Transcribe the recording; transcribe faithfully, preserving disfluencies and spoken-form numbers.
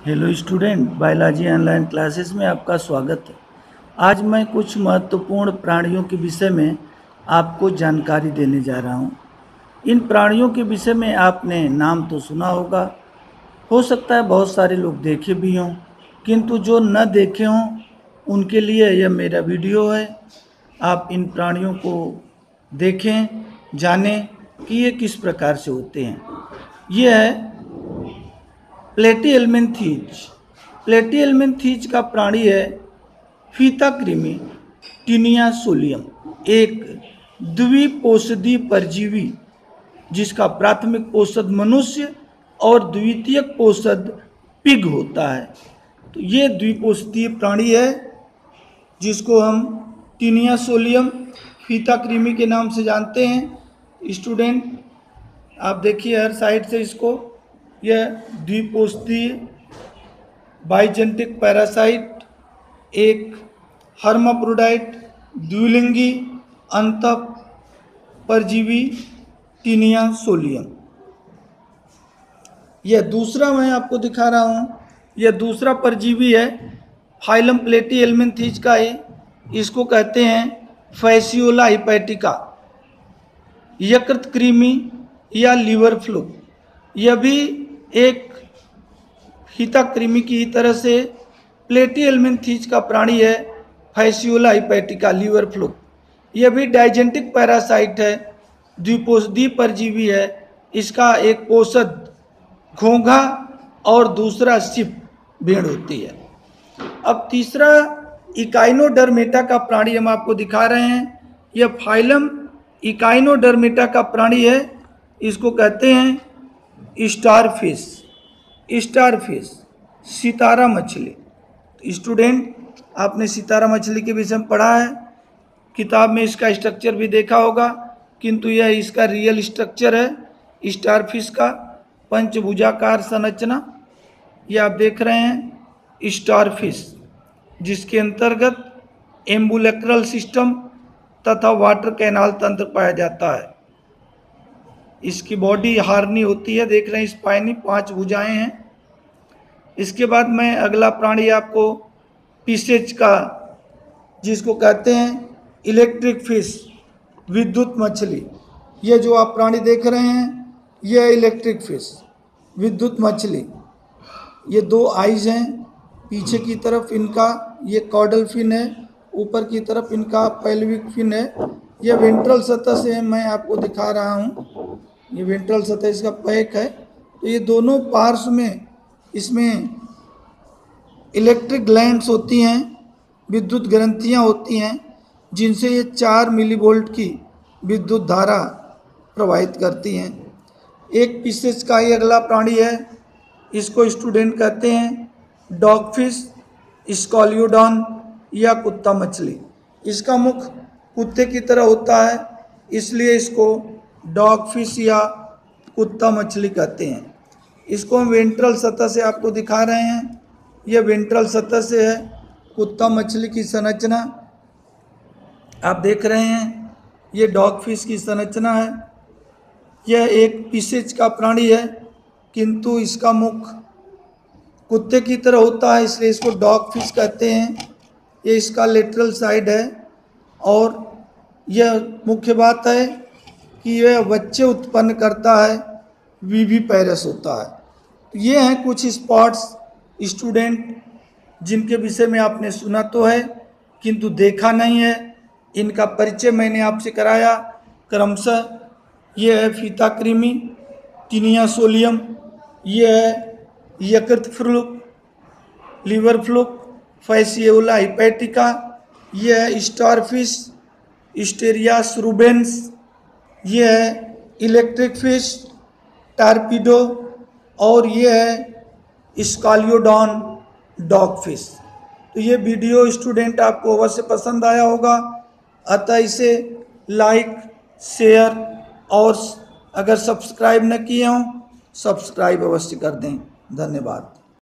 Hello student, biology online classes में आपका स्वागत है। आज मैं कुछ महत्वपूर्ण प्राणियों के विषय में आपको जानकारी देने जा रहा हूँ। इन प्राणियों के विषय में आपने नाम तो सुना होगा, हो सकता है बहुत सारे लोग देखे भी हों, किंतु जो न देखे हों उनके लिए यह मेरा वीडियो है। आप इन प्राणियों को देखें, जानें कि ये किस प्रकार से होते हैं। यह है प्लेटीहेल्मिन्थीज। प्लेटीहेल्मिन्थीज का प्राणी है फीता कृमि टीनिया सोलियम, एक द्विपोषदी परजीवी जिसका प्राथमिक पोषक मनुष्य और द्वितीयक पोषक पिग होता है। तो ये द्विपोषदीय प्राणी है जिसको हम टीनिया सोलियम फीता कृमि के नाम से जानते हैं। स्टूडेंट आप देखिए हर साइड से इसको, यह द्विपोषदीय बाइजेनेटिक पैरासाइट, एक हर्माफ्रोडाइट द्विलिंगी अंतः परजीवी टीनिया सोलियम। यह दूसरा मैं आपको दिखा रहा हूँ, यह दूसरा परजीवी है फाइलम प्लेटीहेल्मिन्थीज का है। इसको कहते हैं फैसियोला हिपैटिका, यकृत कृमि या लीवर फ्लूक। यह भी एक फीता कृमि की तरह से प्लेटीहेल्मिन्थीज का प्राणी है, फैसियोला हिपैटिका लीवर फ्लूक। यह भी डाइजेनेटिक पैरासाइट है, द्विपोषदीय परजीवी है। इसका एक पोषक घोंघा और दूसरा सिप भेड़ होती है। अब तीसरा इकाइनोडर्मेटा का प्राणी हम आपको दिखा रहे हैं। यह फाइलम इकाइनोडर्मेटा का प्राणी है। इसको कहते हैं स्टारफिश। स्टारफिश सितारा मछली। स्टूडेंट आपने सितारा मछली के विषय में पढ़ा है, किताब में इसका स्ट्रक्चर भी देखा होगा, किंतु यह इसका रियल स्ट्रक्चर है स्टारफिश का, पंचभुजाकार संरचना। यह आप देख रहे हैं स्टारफिश, जिसके अंतर्गत एम्बुलेक्रल सिस्टम तथा वाटर कैनाल तंत्र पाया जाता है। इसकी बॉडी हार्नी होती है, देख रहे हैं स्पाइनी, पांच भुजाएं हैं। इसके बाद मैं अगला प्राणी आपको पिसेज का, जिसको कहते हैं इलेक्ट्रिक फिश, विद्युत मछली। ये जो आप प्राणी देख रहे हैं यह इलेक्ट्रिक फिश, विद्युत मछली। ये दो आइज हैं पीछे की तरफ इनका, ये कॉर्डल फिन है, ऊपर की तरफ इनका पेल्विक फिन है। यह वेंट्रल सतह से मैं आपको दिखा रहा हूँ, ये वेंट्रल सतह इसका पैक है। तो ये दोनों पार्श्व में इसमें इलेक्ट्रिक ग्लैंड्स होती हैं, विद्युत ग्रंथियाँ होती हैं, जिनसे ये चार मिलीवोल्ट की विद्युत धारा प्रवाहित करती हैं। एक पिसेज का ही अगला प्राणी है, इसको स्टूडेंट कहते हैं डॉगफिश, स्कॉलियोडॉन या कुत्ता मछली। इसका मुख कुत्ते की तरह होता है, इसलिए इसको डॉगफिश या कुत्ता मछली कहते हैं। इसको हम वेंट्रल सतह से आपको दिखा रहे हैं। यह वेंट्रल सतह से है कुत्ता मछली की संरचना, आप देख रहे हैं। ये डॉगफिश की संरचना है। यह एक पिसेज का प्राणी है, किंतु इसका मुख कुत्ते की तरह होता है, इसलिए इसको डॉगफिश कहते हैं। ये इसका लेटरल साइड है। और यह मुख्य बात है कि यह बच्चे उत्पन्न करता है, विविपेरस होता है। तो ये हैं कुछ स्पॉट्स स्टूडेंट जिनके विषय में आपने सुना तो है किंतु देखा नहीं है। इनका परिचय मैंने आपसे कराया क्रमशः। ये है फीता कृमि टीनिया सोलियम, ये है यकृत fluke, liver fluke, Fasciola hepatica, ये है स्टारफिश स्टेरियास रूबेंस, ये है इलेक्ट्रिक फिश टारपीडो, और ये है स्कॉलियोडॉन डॉगफिश। तो ये वीडियो स्टूडेंट आपको अवश्य पसंद आया होगा, अतः इसे लाइक, शेयर और अगर सब्सक्राइब न किए हों सब्सक्राइब अवश्य कर दें। धन्यवाद।